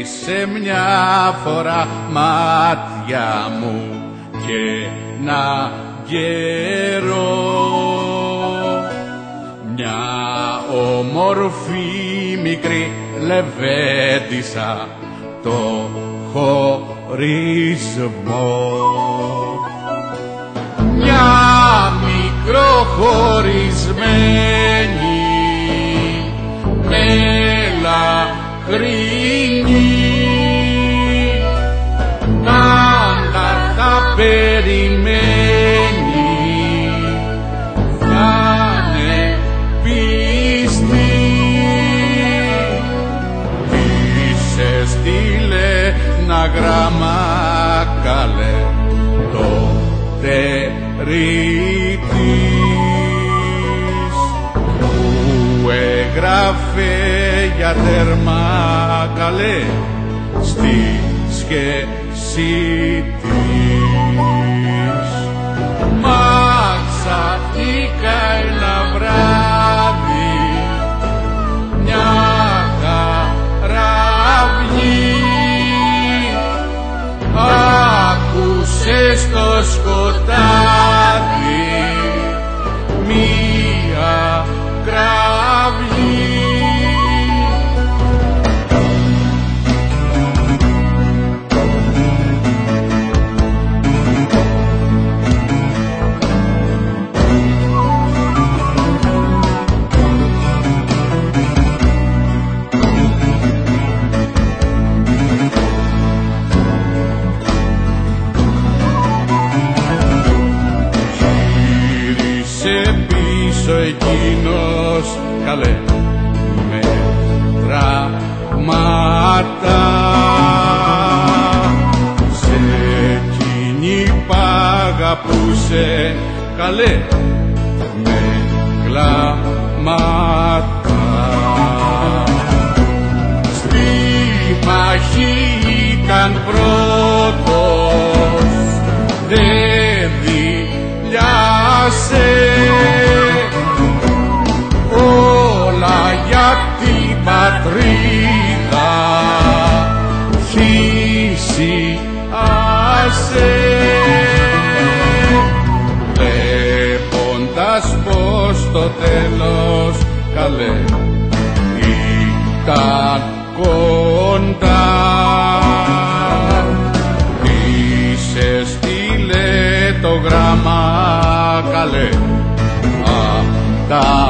έκλεισε μια φορά μάτια μου και να καιρό μια όμορφη μικρή λεβέντισσα το χωρισμό. Μια μικροχωρισμένη μελαχρινή πάντα τα περιμένει, θα είναι πίστη. Είσαι στείλε ένα γράμμα καλέ το τέρι της που έγραφε για τέρμα καλέ στη σχέση της. Μα ξαφνικά ένα βράδυ μια χαραυγή άκουσε στο σκοτάδι μία κραυγή. Εκείνος καλέ με τραύματα σε εκείνη π' αγαπούσε καλέ με κλάματα. Στη μάχη ήταν πρώτος, δεν δειλιάσε όλα για την πατρίδα θυσίασε, βλέποντας πως το τέλος καλέ ήταν κοντά. Είσαι στείλε το γράμμα καλέ τα